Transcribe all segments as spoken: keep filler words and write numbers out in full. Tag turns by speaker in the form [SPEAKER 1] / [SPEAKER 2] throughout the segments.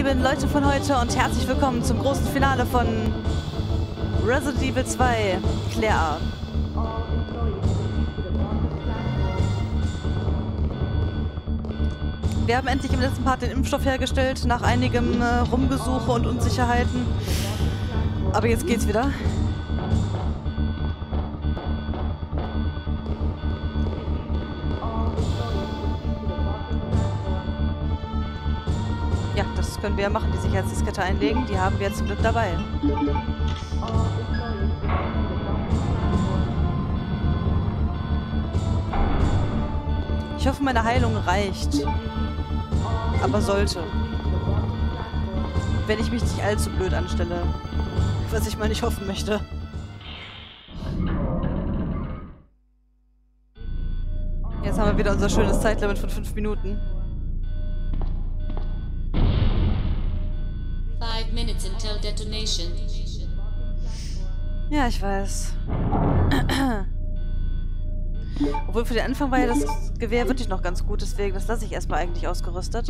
[SPEAKER 1] lieben Leute von heute und herzlich willkommen zum großen Finale von Resident Evil zwei, Claire. Wir haben endlich im letzten Part den Impfstoff hergestellt, nach einigem äh, Rumgesuche und Unsicherheiten. Aber jetzt geht's wieder. Ja, das können wir ja machen, die Sicherheitsdiskette einlegen. Die haben wir zum Glück dabei. Ich hoffe, meine Heilung reicht. Aber sollte. Wenn ich mich nicht allzu blöd anstelle. Was ich mal nicht hoffen möchte. Jetzt haben wir wieder unser schönes Zeitlimit von fünf Minuten.
[SPEAKER 2] Five minutes until detonation.
[SPEAKER 1] Ja, ich weiß. Obwohl für den Anfang war ja das Gewehr wirklich noch ganz gut, deswegen das lasse ich erstmal eigentlich ausgerüstet.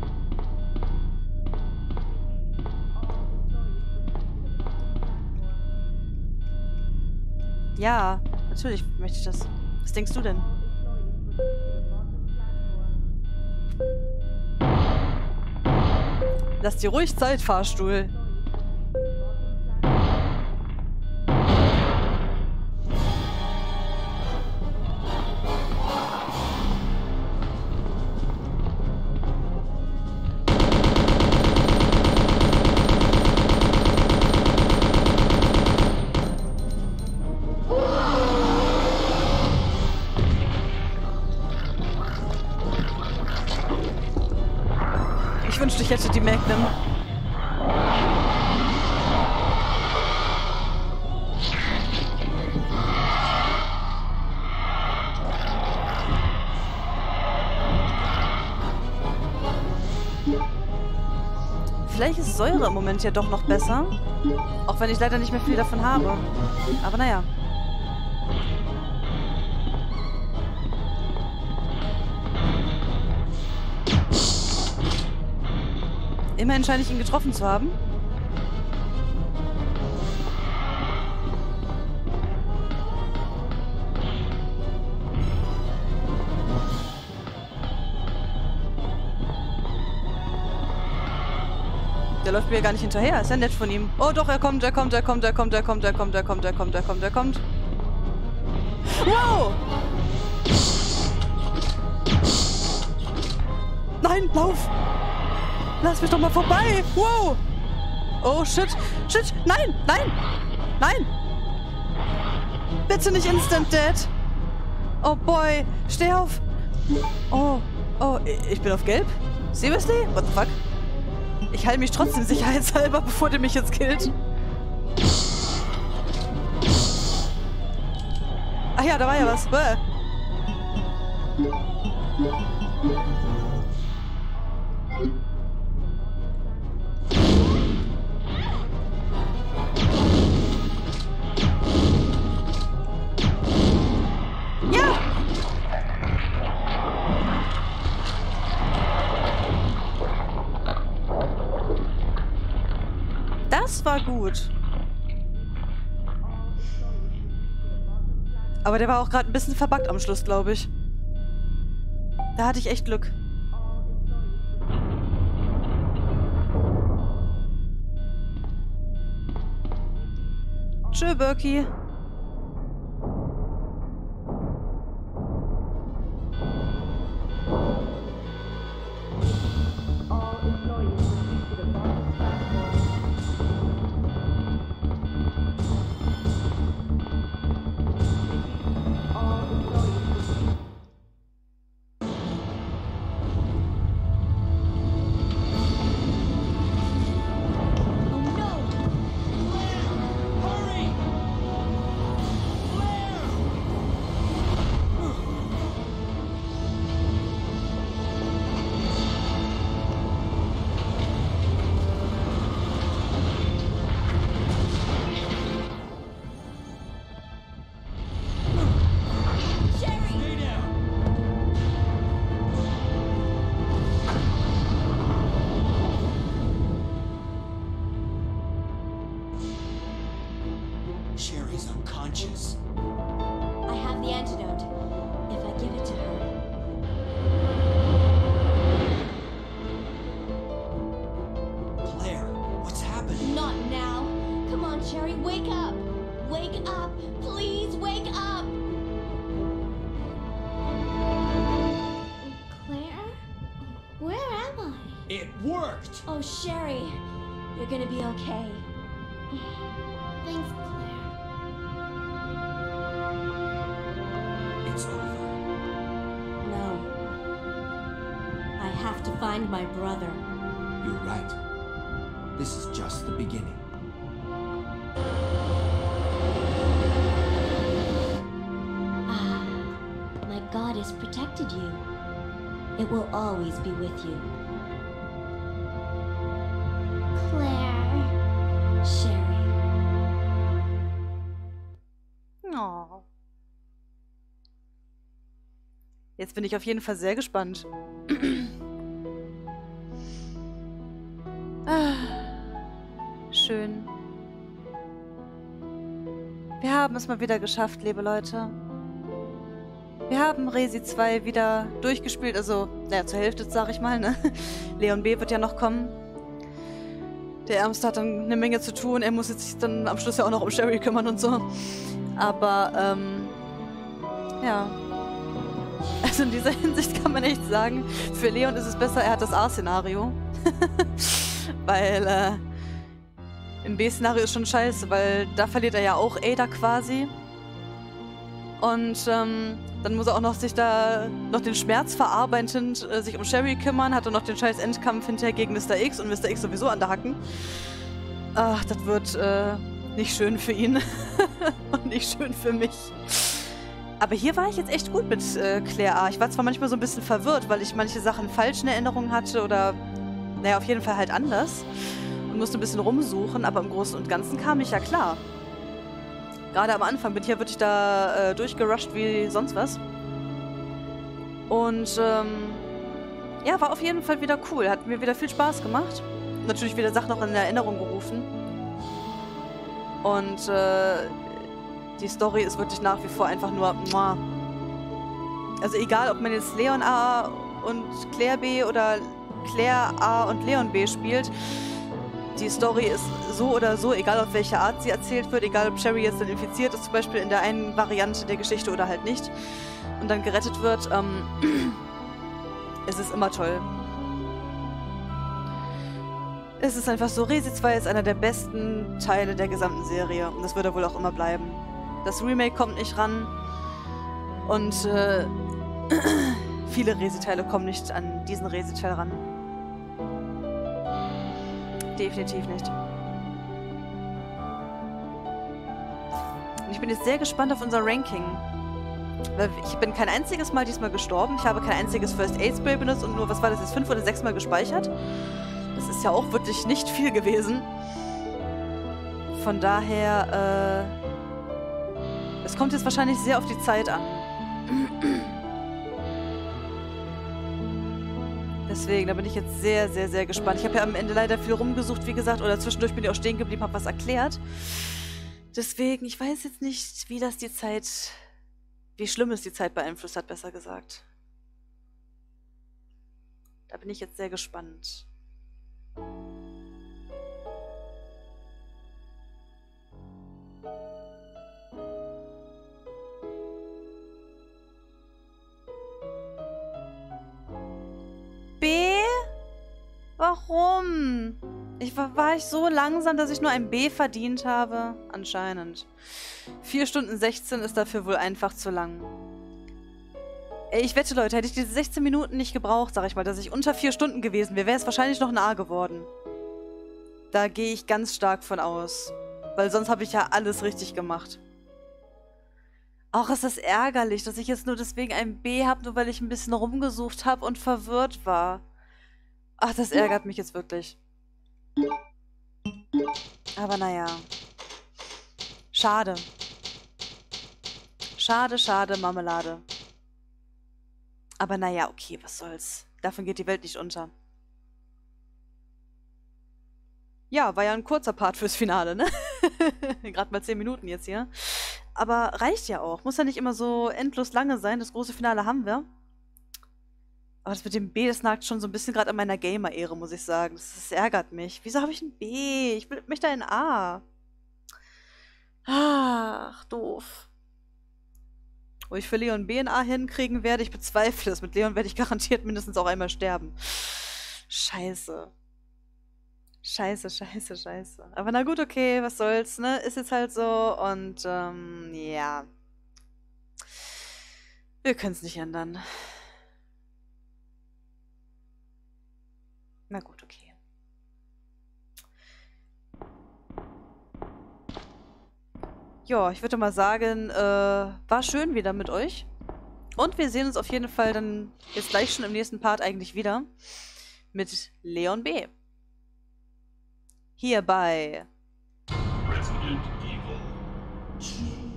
[SPEAKER 1] Ja, natürlich möchte ich das. Was denkst du denn? Lass dir ruhig Zeit, Fahrstuhl. Ich wünschte, ich hätte die Magnum. Vielleicht ist Säure im Moment ja doch noch besser. Auch wenn ich leider nicht mehr viel davon habe. Aber naja. Immerhin scheine ich ihn getroffen zu haben. Der läuft mir gar nicht hinterher. Ist ja nett von ihm. Oh doch, er kommt, er kommt, er kommt, er kommt, er kommt, er kommt, er kommt, er kommt, er kommt, er kommt. Wow! Nein, lauf! Lass mich doch mal vorbei! Wow! Oh, shit! Shit! Nein! Nein! Nein! Bitte nicht Instant Dead! Oh boy! Steh auf! Oh! Oh, ich bin auf Gelb? Seriously? What the fuck? Ich halte mich trotzdem sicherheitshalber, bevor der mich jetzt killt. Ach ja, da war ja was. Bäh. Das war gut. Aber der war auch gerade ein bisschen verbuggt am Schluss, glaube ich. Da hatte ich echt Glück. Tschö, Birki.
[SPEAKER 3] am I?
[SPEAKER 4] It worked!
[SPEAKER 3] Oh, Sherry, you're gonna be okay. Thanks, Claire.
[SPEAKER 4] It's over.
[SPEAKER 3] No. I have to find my brother.
[SPEAKER 4] You're right. This is just the beginning.
[SPEAKER 3] Ah, my goddess protected you. It will always be with you. Claire. Sherry.
[SPEAKER 1] Oh. Jetzt bin ich auf jeden Fall sehr gespannt. Ah, schön. Wir haben es mal wieder geschafft, liebe Leute. Wir haben Resi zwei wieder durchgespielt, also, naja, zur Hälfte, sag ich mal, ne? Leon B. wird ja noch kommen. Der Ärmste hat dann eine Menge zu tun, er muss jetzt sich dann am Schluss ja auch noch um Sherry kümmern und so. Aber, ähm, ja. Also in dieser Hinsicht kann man echt sagen, für Leon ist es besser, er hat das A-Szenario. Weil, äh, im B-Szenario ist schon scheiße, weil da verliert er ja auch Ada quasi. Und, ähm, dann muss er auch noch sich da, noch den Schmerz verarbeitend, äh, sich um Sherry kümmern, hat er noch den scheiß Endkampf hinterher gegen Mister X und Mister X sowieso an der Hacken. Ach, das wird, äh, nicht schön für ihn. Und nicht schön für mich. Aber hier war ich jetzt echt gut mit äh, Claire A. Ich war zwar manchmal so ein bisschen verwirrt, weil ich manche Sachen falsch in Erinnerung hatte oder, naja, auf jeden Fall halt anders. Und musste ein bisschen rumsuchen, aber im Großen und Ganzen kam ich ja klar. Gerade am Anfang bin ich ja wirklich da äh, durchgerusht wie sonst was. Und, ähm, ja, war auf jeden Fall wieder cool. Hat mir wieder viel Spaß gemacht. Natürlich wieder Sachen noch in Erinnerung gerufen. Und, äh, die Story ist wirklich nach wie vor einfach nur muah. Also egal, ob man jetzt Leon A und Claire B oder Claire A und Leon B spielt, die Story ist so oder so, egal auf welche Art sie erzählt wird, egal ob Sherry jetzt dann infiziert ist, zum Beispiel in der einen Variante der Geschichte oder halt nicht, und dann gerettet wird, ähm, es ist immer toll. Es ist einfach so, Resi zwei ist einer der besten Teile der gesamten Serie und das wird er wohl auch immer bleiben. Das Remake kommt nicht ran und äh, viele Resi-Teile kommen nicht an diesen Resi-Teil ran. Definitiv nicht. Und ich bin jetzt sehr gespannt auf unser Ranking. Weil ich bin kein einziges Mal diesmal gestorben. Ich habe kein einziges First Aid Spray benutzt und nur, was war das jetzt, fünf oder sechs Mal gespeichert. Das ist ja auch wirklich nicht viel gewesen. Von daher, äh... es kommt jetzt wahrscheinlich sehr auf die Zeit an. Deswegen, da bin ich jetzt sehr, sehr, sehr gespannt. Ich habe ja am Ende leider viel rumgesucht, wie gesagt, oder zwischendurch bin ich auch stehen geblieben, habe was erklärt. Deswegen, ich weiß jetzt nicht, wie das die Zeit, wie schlimm es die Zeit beeinflusst hat, besser gesagt. Da bin ich jetzt sehr gespannt. B? Warum? Ich war, war ich so langsam, dass ich nur ein B verdient habe? Anscheinend. vier Stunden sechzehn ist dafür wohl einfach zu lang. Ey, ich wette, Leute, hätte ich diese sechzehn Minuten nicht gebraucht, sag ich mal, dass ich unter vier Stunden gewesen wäre, wäre es wahrscheinlich noch ein A geworden. Da gehe ich ganz stark von aus. Weil sonst habe ich ja alles richtig gemacht. Auch ist das ärgerlich, dass ich jetzt nur deswegen ein B habe, nur weil ich ein bisschen rumgesucht habe und verwirrt war. Ach, das ärgert mich jetzt wirklich. Aber naja. Schade. Schade, schade, Marmelade. Aber naja, okay, was soll's. Davon geht die Welt nicht unter. Ja, war ja ein kurzer Part fürs Finale, ne? Gerade mal zehn Minuten jetzt hier. Aber reicht ja auch. Muss ja nicht immer so endlos lange sein. Das große Finale haben wir. Aber das mit dem B, das nagt schon so ein bisschen gerade an meiner Gamer-Ehre, muss ich sagen. Das, das ärgert mich. Wieso habe ich ein B? Ich will, möchte ein A. Ach, doof. Wo ich für Leon B ein A hinkriegen werde, ich bezweifle es. Mit Leon werde ich garantiert mindestens auch einmal sterben. Scheiße. Scheiße, scheiße, scheiße. Aber na gut, okay, was soll's, ne? Ist jetzt halt so und, ähm, ja. Wir können's nicht ändern. Na gut, okay. Ja, ich würde mal sagen, äh, war schön wieder mit euch. Und wir sehen uns auf jeden Fall dann jetzt gleich schon im nächsten Part eigentlich wieder mit Leon B. Hier bei
[SPEAKER 5] Resident Evil.